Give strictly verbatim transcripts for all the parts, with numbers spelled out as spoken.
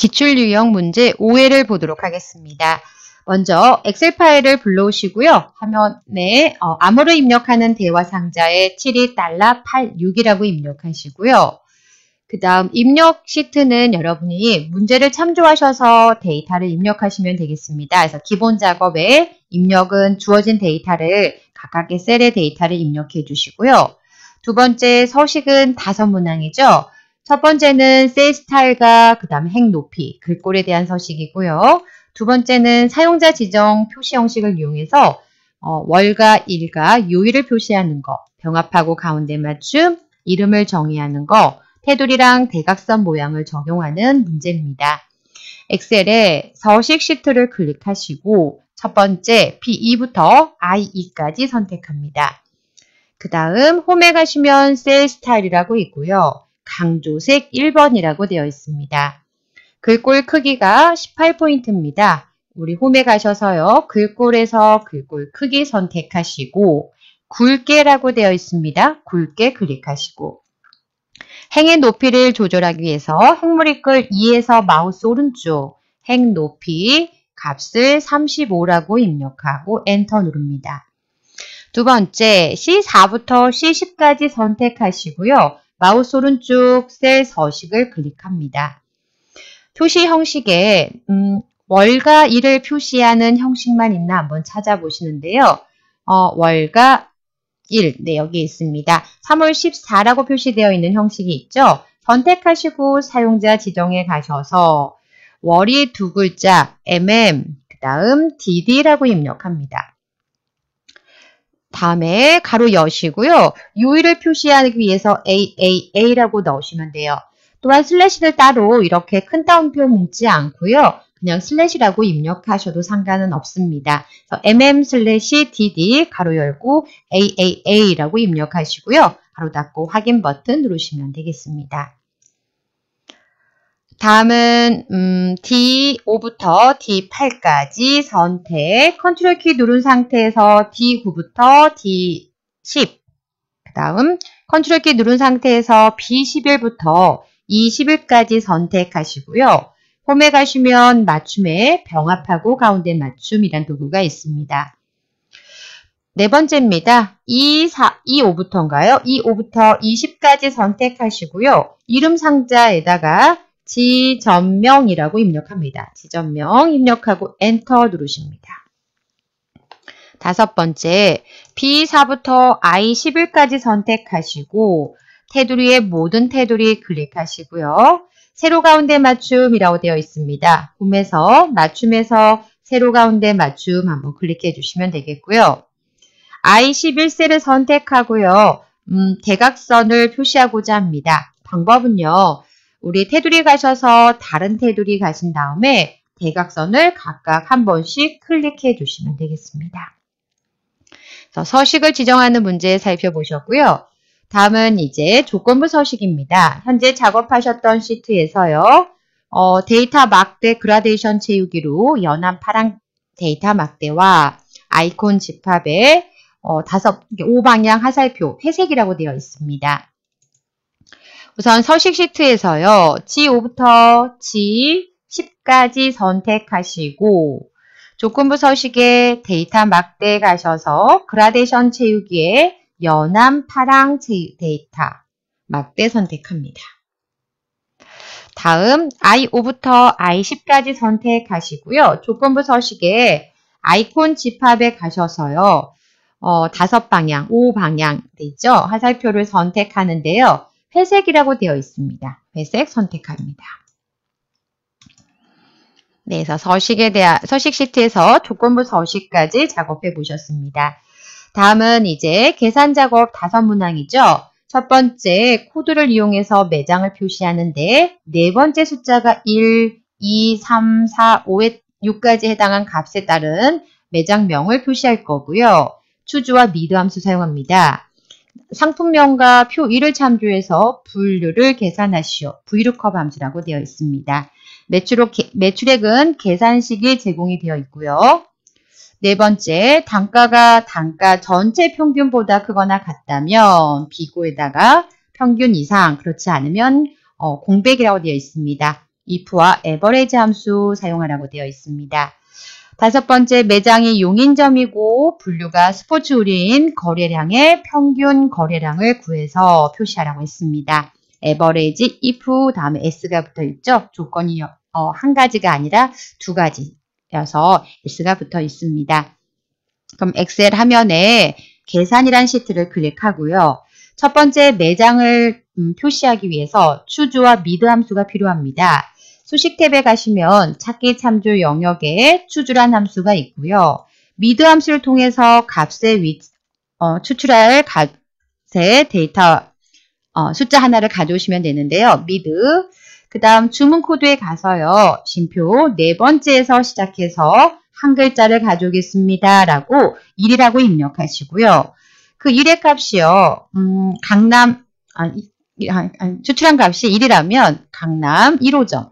기출 유형 문제 오 회를 보도록 하겠습니다. 먼저 엑셀 파일을 불러오시고요. 화면에 어, 암호를 입력하는 대화 상자에 칠십이 달러 팔십육이라고 입력하시고요. 그 다음 입력 시트는 여러분이 문제를 참조하셔서 데이터를 입력하시면 되겠습니다. 그래서 기본 작업에 입력은 주어진 데이터를 각각의 셀의 데이터를 입력해 주시고요. 두 번째 서식은 다섯 문항이죠. 첫 번째는 셀 스타일과 그 다음 행 높이, 글꼴에 대한 서식이고요. 두 번째는 사용자 지정 표시 형식을 이용해서 어, 월과 일과 요일을 표시하는 거, 병합하고 가운데 맞춤, 이름을 정의하는 거, 테두리랑 대각선 모양을 적용하는 문제입니다. 엑셀에 서식 시트를 클릭하시고 첫 번째 비 이부터 아이 이까지 선택합니다. 그 다음 홈에 가시면 셀 스타일이라고 있고요. 강조색 일 번이라고 되어 있습니다. 글꼴 크기가 십팔 포인트입니다. 우리 홈에 가셔서요. 글꼴에서 글꼴 크기 선택하시고 굵게라고 되어 있습니다. 굵게 클릭하시고 행의 높이를 조절하기 위해서 행무리 끌 이에서 마우스 오른쪽 행 높이 값을 삼십오라고 입력하고 엔터 누릅니다. 두 번째 씨 사부터 씨 십까지 선택하시고요. 마우스 오른쪽 셀 서식을 클릭합니다. 표시 형식에 음, 월과 일을 표시하는 형식만 있나 한번 찾아보시는데요. 어, 월과 일, 네, 여기 있습니다. 삼월 십사라고 표시되어 있는 형식이 있죠. 선택하시고 사용자 지정에 가셔서 월이 두 글자 엠엠, 그 다음 디디라고 입력합니다. 다음에 가로 여시고요. 요일을 표시하기 위해서 에이에이에이라고 넣으시면 돼요. 또한 슬래시를 따로 이렇게 큰 따옴표 묻지 않고요. 그냥 슬래시라고 입력하셔도 상관은 없습니다. 그래서 엠엠 슬래시 디디 가로 열고 에이에이에이라고 입력하시고요. 가로 닫고 확인 버튼 누르시면 되겠습니다. 다음은 음, 디 오부터 디 팔까지 선택, 컨트롤 키 누른 상태에서 디 구부터 디 십, 그 다음 컨트롤 키 누른 상태에서 비 십일부터 이 십일까지 선택하시고요. 홈에 가시면 맞춤에 병합하고 가운데 맞춤이란 도구가 있습니다. 네 번째입니다. 이 사, 이 오부터인가요? 이 오부터 이 십까지 선택하시고요. 이름 상자에다가 지점명이라고 입력합니다. 지점명 입력하고 엔터 누르십니다. 다섯 번째, 비 사부터 아이 십일까지 선택하시고 테두리의 모든 테두리 클릭하시고요. 세로 가운데 맞춤이라고 되어 있습니다. 홈에서 맞춤에서 세로 가운데 맞춤 한번 클릭해 주시면 되겠고요. 아이 십일 셀을 선택하고요. 음, 대각선을 표시하고자 합니다. 방법은요. 우리 테두리 가셔서 다른 테두리 가신 다음에 대각선을 각각 한 번씩 클릭해 주시면 되겠습니다. 그래서 서식을 지정하는 문제 살펴보셨고요. 다음은 이제 조건부 서식입니다. 현재 작업하셨던 시트에서요. 어, 데이터 막대 그라데이션 채우기로 연한 파랑 데이터 막대와 아이콘 집합에 어, 다섯, 오 방향 화살표 회색이라고 되어 있습니다. 우선 서식 시트에서요. 지 오부터 지 십까지 선택하시고 조건부 서식에 데이터 막대에 가셔서 그라데이션 채우기에 연한 파랑 데이터 막대 선택합니다. 다음 아이 오부터 아이 십까지 선택하시고요. 조건부 서식에 아이콘 집합에 가셔서요. 어, 다섯 방향, 오 방향 돼 있죠? 화살표를 선택하는데요. 회색이라고 되어 있습니다. 회색 선택합니다. 네, 그래서 서식에 대한, 서식 시트에서 조건부 서식까지 작업해 보셨습니다. 다음은 이제 계산 작업 다섯 문항이죠. 첫 번째 코드를 이용해서 매장을 표시하는데 네 번째 숫자가 일, 이, 삼, 사, 오, 육까지 해당한 값에 따른 매장명을 표시할 거고요. 추주와 미드 함수 사용합니다. 상품명과 표 일을 참조해서 분류를 계산하시오. 브이루컵 함수라고 되어 있습니다. 매출액, 매출액은 계산식이 제공이 되어 있고요. 네 번째, 단가가 단가 전체 평균보다 크거나 같다면 비고에다가 평균 이상, 그렇지 않으면 어, 공백이라고 되어 있습니다. if와 average 함수 사용하라고 되어 있습니다. 다섯 번째, 매장이 용인점이고 분류가 스포츠 의류인 거래량의 평균 거래량을 구해서 표시하라고 했습니다. average, if 다음에 s가 붙어 있죠. 조건이 어, 한 가지가 아니라 두 가지여서 s가 붙어 있습니다. 그럼 엑셀 화면에 계산이란 시트를 클릭하고요. 첫 번째, 매장을 음, 표시하기 위해서 choos와 mid 함수가 필요합니다. 수식 탭에 가시면 찾기 참조 영역에 choose란 함수가 있고요. mid 함수를 통해서 값의 위, 어, 추출할 값의 데이터 어, 숫자 하나를 가져오시면 되는데요. mid. 그 다음 주문 코드에 가서요. 쉼표 네 번째에서 시작해서 한 글자를 가져오겠습니다. 라고 일이라고 입력하시고요. 그 일의 값이요. 음, 강남, 아니, 아니, 추출한 값이 일이라면 강남 일 호점.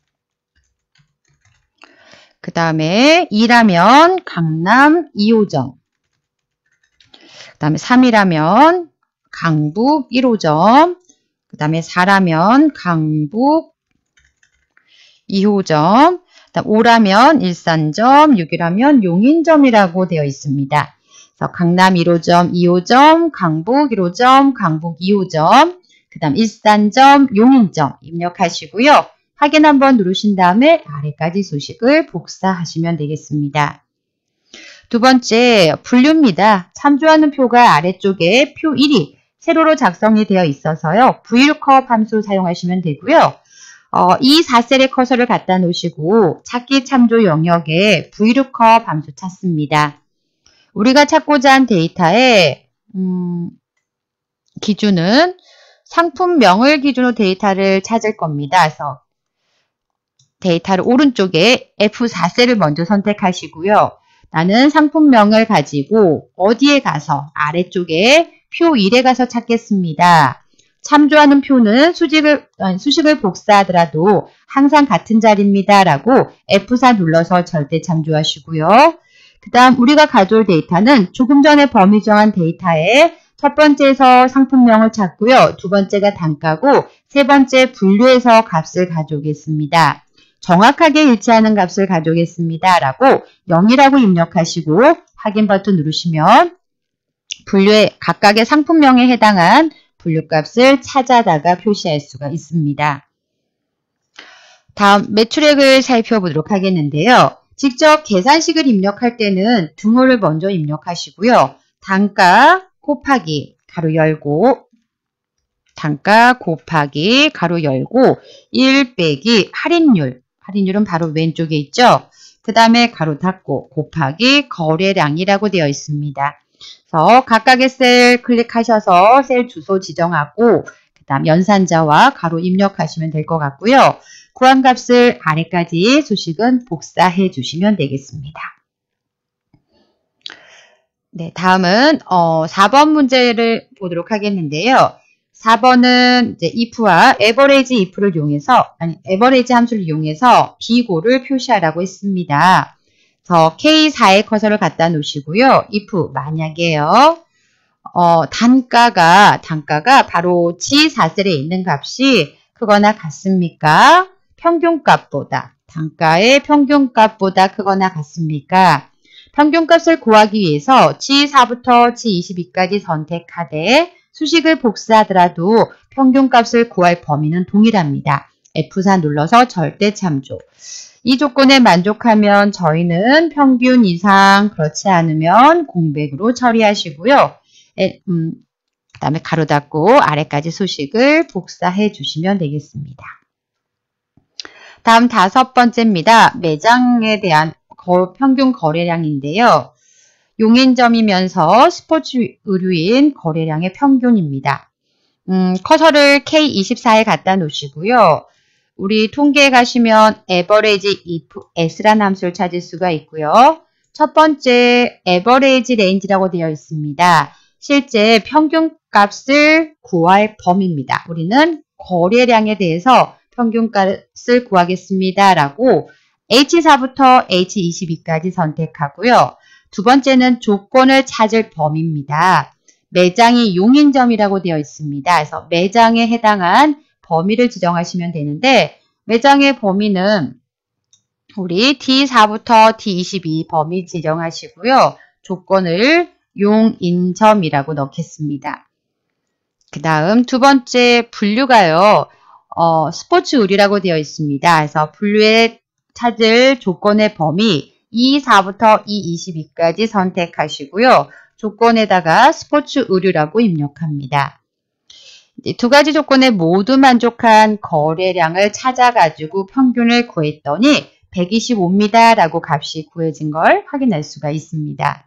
그 다음에 이라면 강남 이 호점. 그 다음에 삼이라면 강북 일 호점. 그 다음에 사라면 강북 이 호점. 그다음 오라면 일산점, 육이라면 용인점이라고 되어 있습니다. 그래서 강남 일 호점, 이 호점, 강북 일 호점, 강북 이 호점, 그 다음 일산점, 용인점 입력하시고요. 확인 한번 누르신 다음에 아래까지 소식을 복사하시면 되겠습니다. 두 번째, 분류입니다. 참조하는 표가 아래쪽에 표 일이 세로로 작성이 되어 있어서요. 브이루컵 함수 사용하시면 되고요. 어, 이 사 셀에 커서를 갖다 놓으시고 찾기 참조 영역에 브이루컵 함수 찾습니다. 우리가 찾고자 한 데이터의 음, 기준은 상품명을 기준으로 데이터를 찾을 겁니다. 그래서 데이터를 오른쪽에 에프 사 셀을 먼저 선택하시고요. 나는 상품명을 가지고 어디에 가서 아래쪽에 표 일에 가서 찾겠습니다. 참조하는 표는 수식을, 수식을 복사하더라도 항상 같은 자리입니다. 라고 에프 사 눌러서 절대 참조하시고요. 그 다음 우리가 가져올 데이터는 조금 전에 범위 정한 데이터에 첫 번째에서 상품명을 찾고요. 두 번째가 단가고 세 번째 분류해서 값을 가져오겠습니다. 정확하게 일치하는 값을 가져오겠습니다. 라고 영이라고 입력하시고 확인 버튼 누르시면 분류의 각각의 상품명에 해당한 분류값을 찾아다가 표시할 수가 있습니다. 다음 매출액을 살펴보도록 하겠는데요. 직접 계산식을 입력할 때는 등호를 먼저 입력하시고요. 단가 곱하기 가로 열고 단가 곱하기 가로 열고 일 빼기 할인율 할인율은 바로 왼쪽에 있죠. 그 다음에 가로 닫고 곱하기 거래량이라고 되어 있습니다. 그래서 각각의 셀 클릭하셔서 셀 주소 지정하고 그 다음 연산자와 가로 입력하시면 될 것 같고요. 구한 값을 아래까지 수식은 복사해 주시면 되겠습니다. 네, 다음은 어, 사 번 문제를 보도록 하겠는데요. 사 번은 이제 if와 average if를 이용해서 아니 average 함수를 이용해서 비고를 표시하라고 했습니다. 그래서 케이 사에 커서를 갖다 놓으시고요. if 만약에요. 어, 단가가 단가가 바로 지 사 셀에 있는 값이 크거나 같습니까? 평균값보다 단가의 평균값보다 크거나 같습니까? 평균값을 구하기 위해서 지 사부터 지 이십이까지 선택하되 수식을 복사하더라도 평균값을 구할 범위는 동일합니다. 에프 사 눌러서 절대 참조. 이 조건에 만족하면 저희는 평균 이상, 그렇지 않으면 공백으로 처리하시고요. 에, 음, 그 다음에 가로 닫고 아래까지 수식을 복사해 주시면 되겠습니다. 다음 다섯 번째입니다. 매장에 대한 거, 평균 거래량인데요. 용인점이면서 스포츠 의류인 거래량의 평균입니다. 음, 커서를 케이 이십사에 갖다 놓으시고요. 우리 통계에 가시면 average if s라는 함수를 찾을 수가 있고요. 첫 번째 average range라고 되어 있습니다. 실제 평균값을 구할 범위입니다. 우리는 거래량에 대해서 평균값을 구하겠습니다. 라고 에이치 사부터 에이치 이십이까지 선택하고요. 두 번째는 조건을 찾을 범위입니다. 매장이 용인점이라고 되어 있습니다. 그래서 매장에 해당한 범위를 지정하시면 되는데 매장의 범위는 우리 디 사부터 디 이십이 범위 지정하시고요. 조건을 용인점이라고 넣겠습니다. 그 다음 두 번째 분류가요. 어, 스포츠 의류라고 되어 있습니다. 그래서 분류에 찾을 조건의 범위 이 사부터 이 이십이까지 선택하시고요. 조건에다가 스포츠 의류라고 입력합니다. 두 가지 조건에 모두 만족한 거래량을 찾아가지고 평균을 구했더니 백이십오입니다라고 값이 구해진 걸 확인할 수가 있습니다.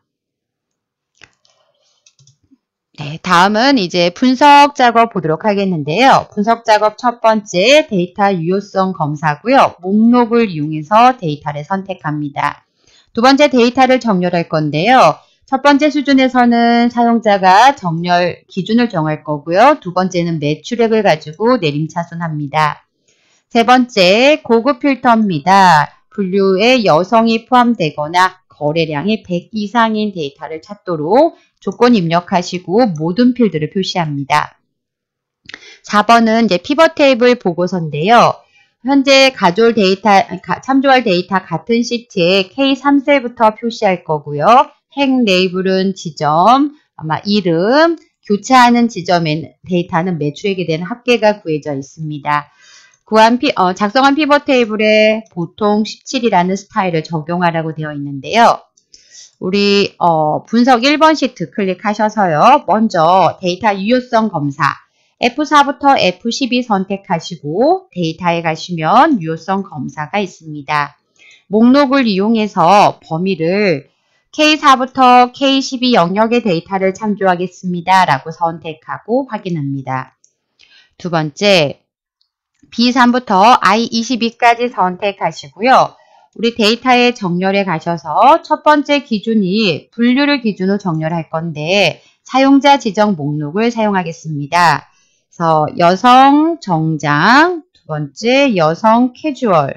네, 다음은 이제 분석 작업 보도록 하겠는데요. 분석 작업 첫 번째 데이터 유효성 검사고요. 목록을 이용해서 데이터를 선택합니다. 두 번째 데이터를 정렬할 건데요. 첫 번째 수준에서는 사용자가 정렬 기준을 정할 거고요. 두 번째는 매출액을 가지고 내림차순합니다. 세 번째 고급 필터입니다. 분류에 여성이 포함되거나 거래량이 백 이상인 데이터를 찾도록 조건 입력하시고 모든 필드를 표시합니다. 사 번은 이제 피벗 테이블 보고서인데요. 현재 가져올 데이터, 참조할 데이터 같은 시트에 케이 삼 셀부터 표시할 거고요. 행 레이블은 지점, 아마 이름, 교차하는 지점의 데이터는 매출액에 대한 합계가 구해져 있습니다. 구한 피, 어, 작성한 피벗 테이블에 보통 십칠이라는 스타일을 적용하라고 되어 있는데요. 우리 어, 분석 일 번 시트 클릭하셔서요. 먼저 데이터 유효성 검사 에프 사부터 에프 십이 선택하시고 데이터에 가시면 유효성 검사가 있습니다. 목록을 이용해서 범위를 케이 사부터 케이 십이 영역의 데이터를 참조하겠습니다. 라고 선택하고 확인합니다. 두 번째, 비 삼부터 아이 이십이까지 선택하시고요. 우리 데이터의 정렬에 가셔서 첫 번째 기준이 분류를 기준으로 정렬할 건데 사용자 지정 목록을 사용하겠습니다. 그래서 여성 정장, 두 번째 여성 캐주얼,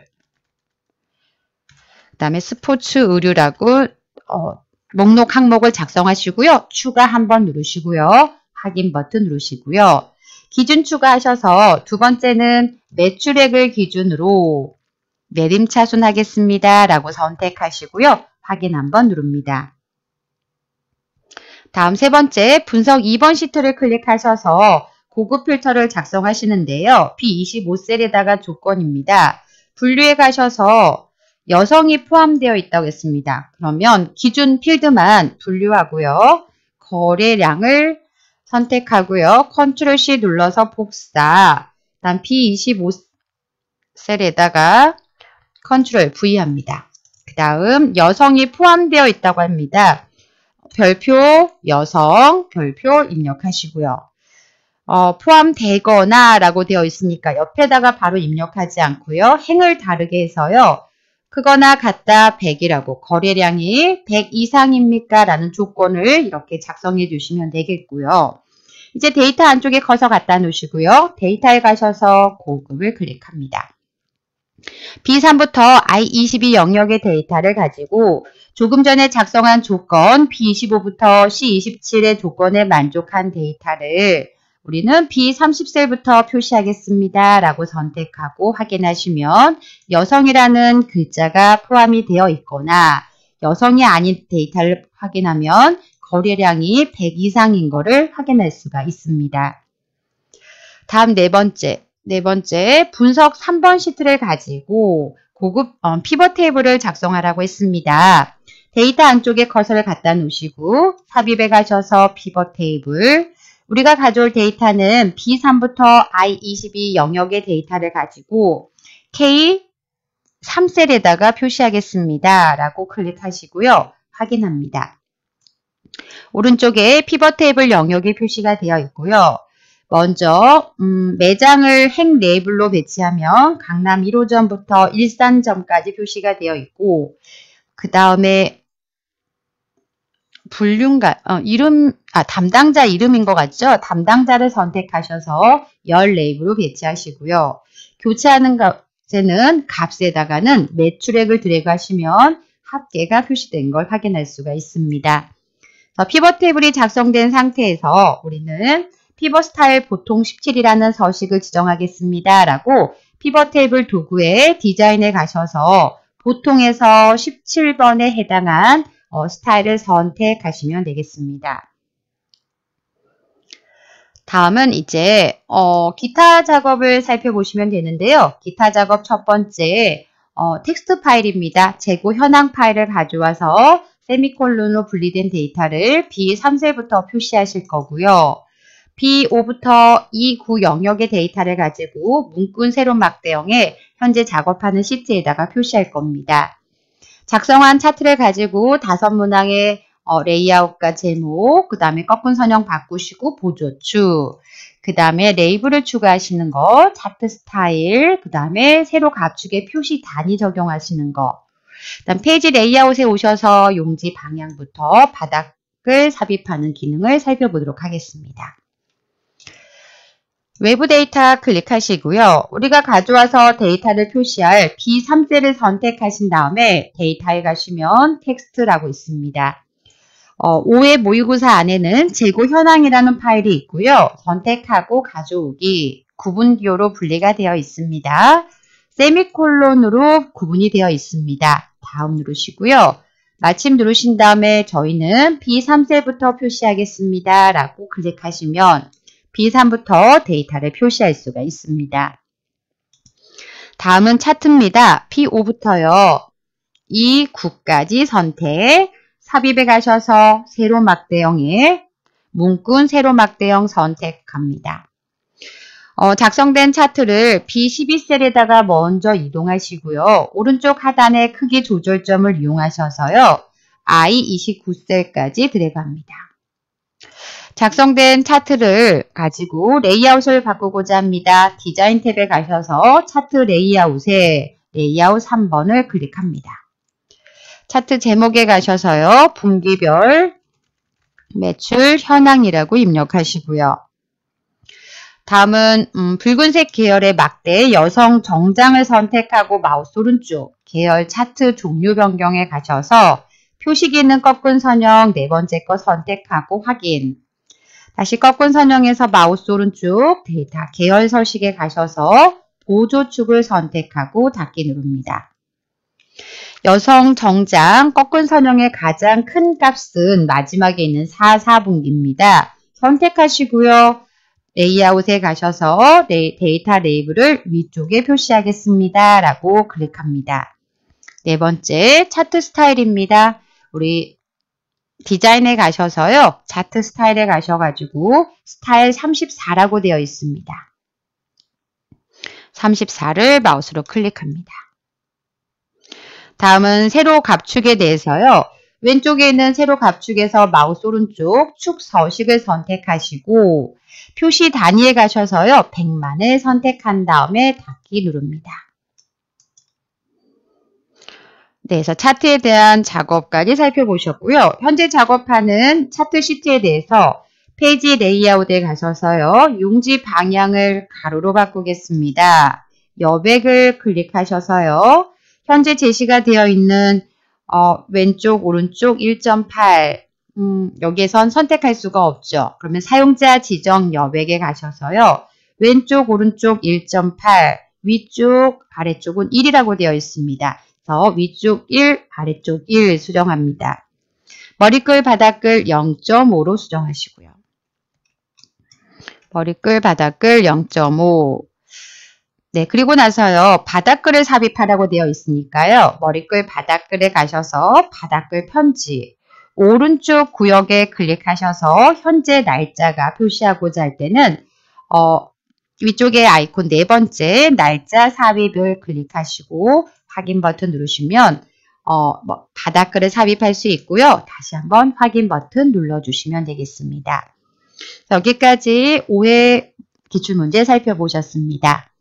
그 다음에 스포츠 의류라고 어, 목록 항목을 작성하시고요. 추가 한번 누르시고요. 확인 버튼 누르시고요. 기준 추가하셔서 두 번째는 매출액을 기준으로 내림차순하겠습니다. 라고 선택하시고요. 확인 한번 누릅니다. 다음 세 번째 분석 이 번 시트를 클릭하셔서 고급 필터를 작성하시는데요. 비 이십오 셀에다가 조건입니다. 분류에 가셔서 여성이 포함되어 있다고 했습니다. 그러면 기준 필드만 분류하고요. 거래량을 선택하고요. 컨트롤 씨 눌러서 복사. 다음 비 이십오 셀에다가 컨트롤 브이 합니다. 그 다음 여성이 포함되어 있다고 합니다. 별표 여성 별표 입력하시고요. 어, 포함되거나 라고 되어 있으니까 옆에다가 바로 입력하지 않고요. 행을 다르게 해서요. 크거나 같다 백이라고 거래량이 백 이상입니까? 라는 조건을 이렇게 작성해 주시면 되겠고요. 이제 데이터 안쪽에 커서 갖다 놓으시고요. 데이터에 가셔서 고급을 클릭합니다. 비 삼부터 아이 이십이 영역의 데이터를 가지고 조금 전에 작성한 조건 비 이십오부터 씨 이십칠의 조건에 만족한 데이터를 우리는 비 삼십 셀부터 표시하겠습니다. 라고 선택하고 확인하시면 여성이라는 글자가 포함이 되어 있거나 여성이 아닌 데이터를 확인하면 거래량이 백 이상인 것을 확인할 수가 있습니다. 다음 네 번째, 네 번째 분석 삼 번 시트를 가지고 고급 어, 피벗 테이블을 작성하라고 했습니다. 데이터 안쪽에 커서를 갖다 놓으시고 삽입에 가셔서 피벗 테이블 우리가 가져올 데이터는 비 삼부터 아이 이십이 영역의 데이터를 가지고 케이 삼 셀에다가 표시하겠습니다. 라고 클릭하시고요. 확인합니다. 오른쪽에 피벗 테이블 영역이 표시가 되어 있고요. 먼저 음, 매장을 행 레이블로 배치하면 강남 일 호점부터 일산점까지 표시가 되어 있고 그 다음에 분류인가, 어, 이름, 아, 담당자 이름인 것 같죠? 담당자를 선택하셔서 열 레이블로 배치하시고요. 교체하는 값에는 값에다가는 매출액을 드래그 하시면 합계가 표시된 걸 확인할 수가 있습니다. 피벗 테이블이 작성된 상태에서 우리는 피벗 스타일 보통 십칠이라는 서식을 지정하겠습니다. 라고 피벗 테이블 도구의 디자인에 가셔서 보통에서 십칠 번에 해당한 어, 스타일을 선택하시면 되겠습니다. 다음은 이제 어, 기타 작업을 살펴보시면 되는데요. 기타 작업 첫 번째 어, 텍스트 파일입니다. 재고 현황 파일을 가져와서 세미콜론으로 분리된 데이터를 비 삼 셀부터 표시하실 거고요. 비 오부터 이 구 영역의 데이터를 가지고 문구 세로 막대형에 현재 작업하는 시트에다가 표시할 겁니다. 작성한 차트를 가지고 다섯 문항의 어, 레이아웃과 제목, 그 다음에 꺾은 선형 바꾸시고 보조축, 그 다음에 레이블을 추가하시는 거, 차트 스타일, 그 다음에 세로 가축의 표시 단위 적용하시는 거, 그 다음 페이지 레이아웃에 오셔서 용지 방향부터 바닥을 삽입하는 기능을 살펴보도록 하겠습니다. 외부 데이터 클릭하시고요. 우리가 가져와서 데이터를 표시할 비 삼 셀을 선택하신 다음에 데이터에 가시면 텍스트라고 있습니다. 어, 오의 모의고사 안에는 재고 현황이라는 파일이 있고요. 선택하고 가져오기, 구분 기호로 분리가 되어 있습니다. 세미콜론으로 구분이 되어 있습니다. 다음 누르시고요. 마침 누르신 다음에 저희는 비 삼 셀부터 표시하겠습니다. 라고 클릭하시면 비 삼부터 데이터를 표시할 수가 있습니다. 다음은 차트입니다. 비 오부터요. 이 구까지 선택, 삽입에 가셔서 세로 막대형에 문구 세로 막대형 선택합니다. 어, 작성된 차트를 비 십이 셀에다가 먼저 이동하시고요. 오른쪽 하단의 크기 조절점을 이용하셔서요. 아이 이십구 셀까지 드래그합니다. 작성된 차트를 가지고 레이아웃을 바꾸고자 합니다. 디자인 탭에 가셔서 차트 레이아웃에 레이아웃 삼 번을 클릭합니다. 차트 제목에 가셔서요. 분기별 매출 현황이라고 입력하시고요. 다음은 음, 붉은색 계열의 막대 여성 정장을 선택하고 마우스 오른쪽 계열 차트 종류 변경에 가셔서 표시기는 꺾은 선형 네 번째 거 선택하고 확인. 다시 꺾은 선형에서 마우스 오른쪽 데이터 계열 서식에 가셔서 보조축을 선택하고 닫기 누릅니다. 여성 정장 꺾은 선형의 가장 큰 값은 마지막에 있는 사, 사 분기입니다. 선택하시고요. 레이아웃에 가셔서 데이터 레이블을 위쪽에 표시하겠습니다. 라고 클릭합니다. 네 번째 차트 스타일입니다. 우리 디자인에 가셔서요. 차트 스타일에 가셔가지고 스타일 삼십사라고 되어 있습니다. 삼십사를 마우스로 클릭합니다. 다음은 세로 갑축에 대해서요. 왼쪽에 있는 세로 갑축에서 마우스 오른쪽 축 서식을 선택하시고 표시 단위에 가셔서요. 백만을 선택한 다음에 닫기 누릅니다. 네, 그래서 차트에 대한 작업까지 살펴보셨고요. 현재 작업하는 차트 시트에 대해서 페이지 레이아웃에 가셔서요. 용지 방향을 가로로 바꾸겠습니다. 여백을 클릭하셔서요. 현재 제시가 되어 있는 어, 왼쪽, 오른쪽 일 점 팔 음, 여기에선 선택할 수가 없죠. 그러면 사용자 지정 여백에 가셔서요. 왼쪽, 오른쪽 일 점 팔, 위쪽, 아래쪽은 일이라고 되어 있습니다. 그래서 위쪽 일, 아래쪽 일 수정합니다. 머리끌, 바닥끌 영 점 오로 수정하시고요. 머리끌, 바닥끌 영 점 오. 네, 그리고 나서요. 바닥글을 삽입하라고 되어 있으니까요. 머리글 바닥글에 가셔서 바닥글 편지 오른쪽 구역에 클릭하셔서 현재 날짜가 표시하고자 할 때는 어, 위쪽에 아이콘 네 번째 날짜 삽입을 클릭하시고 확인 버튼 누르시면 어, 뭐, 바닥글을 삽입할 수 있고요. 다시 한번 확인 버튼 눌러주시면 되겠습니다. 여기까지 오 회 기출문제 살펴보셨습니다.